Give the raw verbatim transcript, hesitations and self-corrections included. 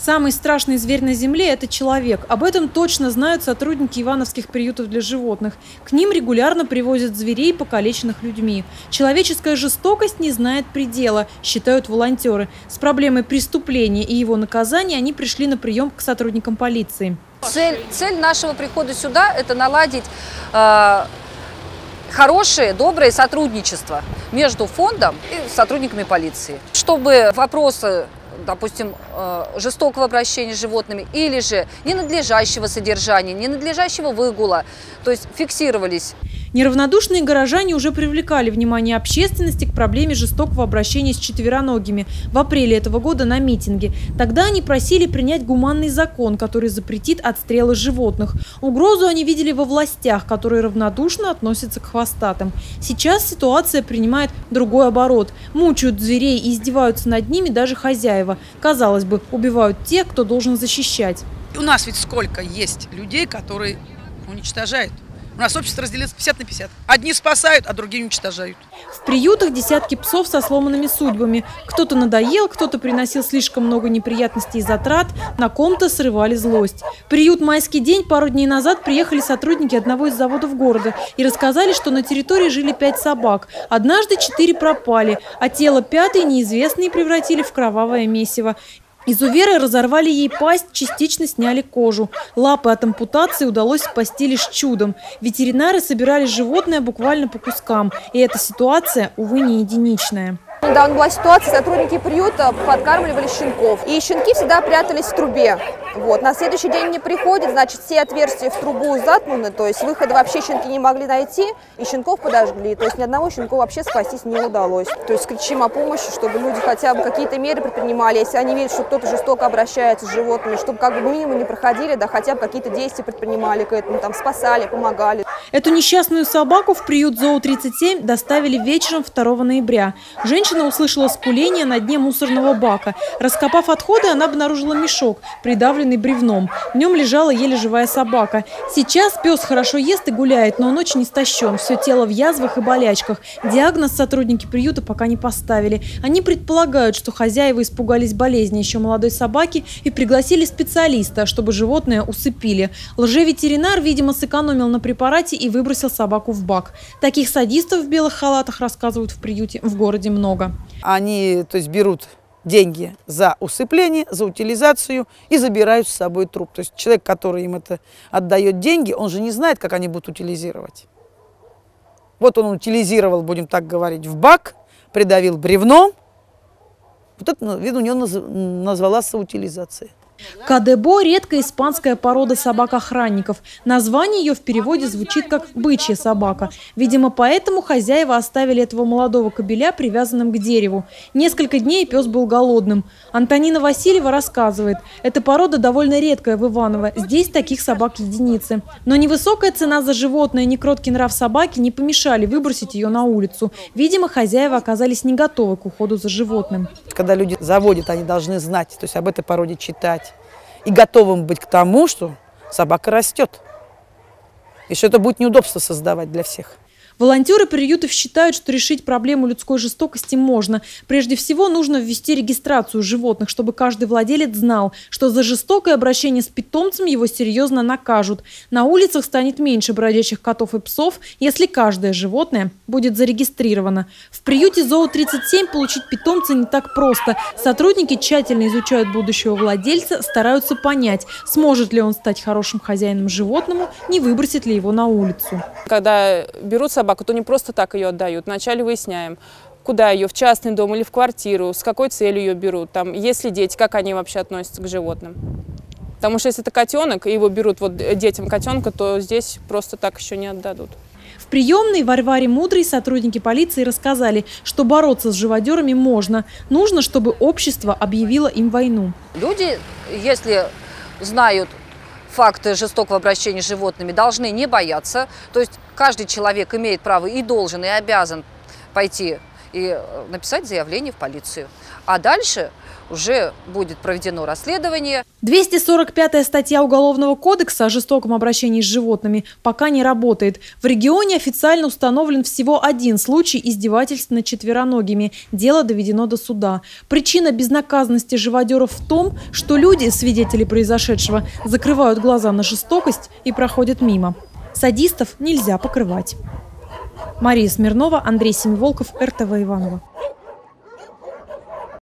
Самый страшный зверь на земле – это человек. Об этом точно знают сотрудники ивановских приютов для животных. К ним регулярно привозят зверей, покалеченных людьми. Человеческая жестокость не знает предела, считают волонтеры. С проблемой преступления и его наказания они пришли на прием к сотрудникам полиции. Цель, цель нашего прихода сюда – это наладить э, хорошее, доброе сотрудничество между фондом и сотрудниками полиции. Чтобы вопросы, допустим, жестокого обращения с животными или же ненадлежащего содержания, ненадлежащего выгула, то есть фиксировались. Неравнодушные горожане уже привлекали внимание общественности к проблеме жестокого обращения с четвероногими в апреле этого года на митинге. Тогда они просили принять гуманный закон, который запретит отстрелы животных. Угрозу они видели во властях, которые равнодушно относятся к хвостатым. Сейчас ситуация принимает другой оборот. Мучают зверей и издеваются над ними даже хозяева. Казалось бы, убивают тех, кто должен защищать. У нас ведь сколько есть людей, которые уничтожают. У нас общество разделилось пятьдесят на пятьдесят. Одни спасают, а другие уничтожают. В приютах десятки псов со сломанными судьбами. Кто-то надоел, кто-то приносил слишком много неприятностей и затрат, на ком-то срывали злость. В приют «Майский день» пару дней назад приехали сотрудники одного из заводов города и рассказали, что на территории жили пять собак. Однажды четыре пропали, а тело пятой неизвестные превратили в кровавое месиво. Изуверы разорвали ей пасть, частично сняли кожу. Лапы от ампутации удалось спасти лишь чудом. Ветеринары собирали животное буквально по кускам. И эта ситуация, увы, не единичная. Недавно была ситуация, сотрудники приюта подкармливали щенков. И щенки всегда прятались в трубе. Вот. На следующий день они приходят, значит, все отверстия в трубу заткнуты, то есть выхода вообще щенки не могли найти, и щенков подожгли. То есть ни одного щенка вообще спастись не удалось. То есть кричим о помощи, чтобы люди хотя бы какие-то меры предпринимали. Если они видят, что кто-то жестоко обращается с животными, чтобы как бы мимо не проходили, да хотя бы какие-то действия предпринимали к этому, там спасали, помогали. Эту несчастную собаку в приют Зоо тридцать семь доставили вечером второго ноября. Женщина услышала скуление на дне мусорного бака. Раскопав отходы, она обнаружила мешок, придавленный бревном. В нем лежала еле живая собака. Сейчас пес хорошо ест и гуляет, но он очень истощен. Все тело в язвах и болячках. Диагноз сотрудники приюта пока не поставили. Они предполагают, что хозяева испугались болезни еще молодой собаки и пригласили специалиста, чтобы животное усыпили. Лжеветеринар, видимо, сэкономил на препарате и выбросил собаку в бак. Таких садистов в белых халатах, рассказывают в приюте, в городе много. Они, то есть, берут деньги за усыпление, за утилизацию и забирают с собой труп. То есть человек, который им это отдает деньги, он же не знает, как они будут утилизировать. Вот он утилизировал, будем так говорить, в бак, придавил бревном. Вот это, видно, у него назвалась утилизация. Кадебо – редкая испанская порода собак-охранников. Название ее в переводе звучит как «бычья собака». Видимо, поэтому хозяева оставили этого молодого кобеля привязанным к дереву. Несколько дней пес был голодным. Антонина Васильева рассказывает, эта порода довольно редкая в Иваново. Здесь таких собак единицы. Но невысокая цена за животное и некроткий нрав собаки не помешали выбросить ее на улицу. Видимо, хозяева оказались не готовы к уходу за животным. Когда люди заводят, они должны знать, то есть об этой породе читать. И готовым быть к тому, что собака растет. И что это будет неудобство создавать для всех. Волонтеры приютов считают, что решить проблему людской жестокости можно. Прежде всего, нужно ввести регистрацию животных, чтобы каждый владелец знал, что за жестокое обращение с питомцем его серьезно накажут. На улицах станет меньше бродячих котов и псов, если каждое животное будет зарегистрировано. В приюте Зоо тридцать семь получить питомца не так просто. Сотрудники тщательно изучают будущего владельца, стараются понять, сможет ли он стать хорошим хозяином животному, не выбросит ли его на улицу. Когда берут собаку, то не просто так ее отдают. Вначале выясняем, куда ее, в частный дом или в квартиру, с какой целью ее берут, там, есть ли дети, как они вообще относятся к животным. Потому что если это котенок, и его берут вот детям котенка, то здесь просто так еще не отдадут. В приемной Варваре Мудрой сотрудники полиции рассказали, что бороться с живодерами можно. Нужно, чтобы общество объявило им войну. Люди, если знают факты жестокого обращения с животными, должны не бояться. То есть каждый человек имеет право и должен, и обязан пойти и написать заявление в полицию. А дальше уже будет проведено расследование. двести сорок пятая статья Уголовного кодекса о жестоком обращении с животными пока не работает. В регионе официально установлен всего один случай издевательств над четвероногими. Дело доведено до суда. Причина безнаказанности живодеров в том, что люди, свидетели произошедшего, закрывают глаза на жестокость и проходят мимо. Садистов нельзя покрывать. Мария Смирнова, Андрей Семиволков, эр тэ вэ Иваново.